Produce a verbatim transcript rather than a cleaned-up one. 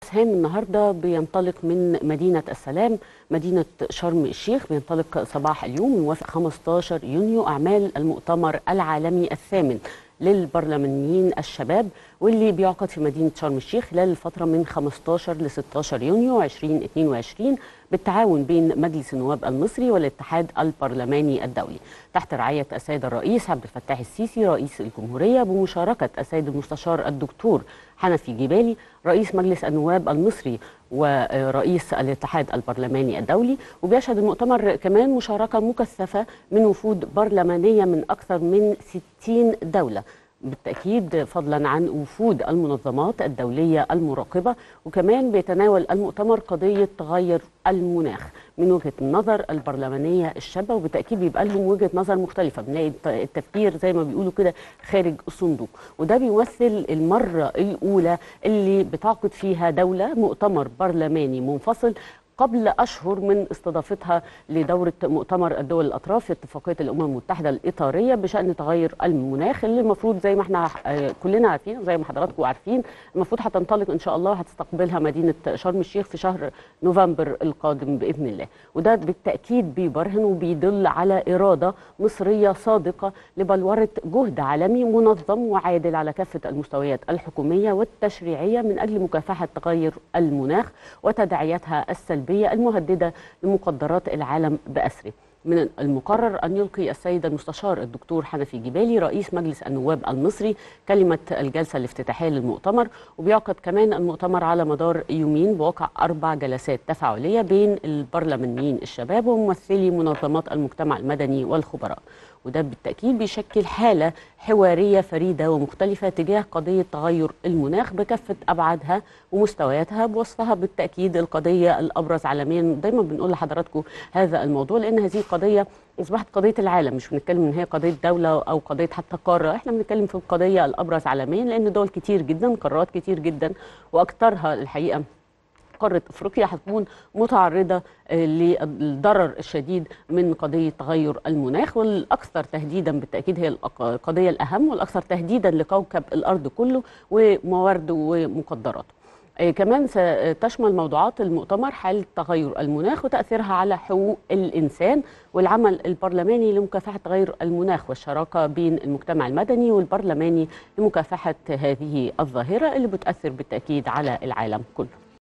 هام النهارده بينطلق من مدينة السلام مدينة شرم الشيخ. بينطلق صباح اليوم موافق خمسة عشر يونيو أعمال المؤتمر العالمي الثامن للبرلمانيين الشباب، واللي بيعقد في مدينة شرم الشيخ خلال الفترة من خمسة عشر ل ستة عشر يونيو ألفين واثنين وعشرين بالتعاون بين مجلس النواب المصري والاتحاد البرلماني الدولي تحت رعاية السيد الرئيس عبد الفتاح السيسي رئيس الجمهورية، بمشاركة السيد المستشار الدكتور حنفي جبالي رئيس مجلس النواب المصري ورئيس الاتحاد البرلماني الدولي. وبيشهد المؤتمر كمان مشاركة مكثفة من وفود برلمانية من أكثر من ستين دولة، بالتأكيد فضلا عن وفود المنظمات الدولية المراقبة. وكمان بيتناول المؤتمر قضية تغير المناخ من وجهة النظر البرلمانية الشابة، وبالتأكيد بيبقى لهم وجهة نظر مختلفة، بنلاقي التفكير زي ما بيقولوا كده خارج الصندوق. وده بيمثل المرة الأولى اللي بتعقد فيها دولة مؤتمر برلماني منفصل قبل أشهر من استضافتها لدورة مؤتمر الدول الأطراف في اتفاقية الأمم المتحدة الإطارية بشأن تغير المناخ، اللي المفروض زي ما احنا كلنا عارفين زي ما حضراتكم عارفين المفروض هتنطلق إن شاء الله وهتستقبلها مدينة شرم الشيخ في شهر نوفمبر القادم بإذن الله. وده بالتأكيد بيبرهن وبيدل على إرادة مصرية صادقة لبلورة جهد عالمي منظم وعادل على كافة المستويات الحكومية والتشريعية من أجل مكافحة تغير المناخ وتداعياتها السلبية المهددة لمقدرات العالم بأسره. من المقرر أن يلقي السيد المستشار الدكتور حنفي جبالي رئيس مجلس النواب المصري كلمة الجلسة الافتتاحية للمؤتمر. وبيعقد كمان المؤتمر على مدار يومين بواقع أربع جلسات تفاعلية بين البرلمانيين الشباب وممثلي منظمات المجتمع المدني والخبراء. وده بالتأكيد بيشكل حالة حوارية فريدة ومختلفة تجاه قضية تغير المناخ بكافة أبعادها ومستوياتها، بوصفها بالتأكيد القضية الأبرز عالميا. دايما بنقول لحضراتكم هذا الموضوع لأن هذه قضية أصبحت قضية العالم، مش بنتكلم إن هي قضية دولة أو قضية حتى قارة، إحنا بنتكلم في القضية الأبرز عالميا، لأن دول كتير جدا قارات كتير جدا وأكثرها الحقيقة قارة أفريقيا هتكون متعرضة للضرر الشديد من قضية تغير المناخ، والأكثر تهديدا بالتأكيد هي القضية الأهم والأكثر تهديدا لكوكب الأرض كله وموارده ومقدراته. كمان ستشمل موضوعات المؤتمر حالة تغير المناخ وتأثيرها على حقوق الإنسان والعمل البرلماني لمكافحة تغير المناخ والشراكة بين المجتمع المدني والبرلماني لمكافحة هذه الظاهرة اللي بتأثر بالتأكيد على العالم كله.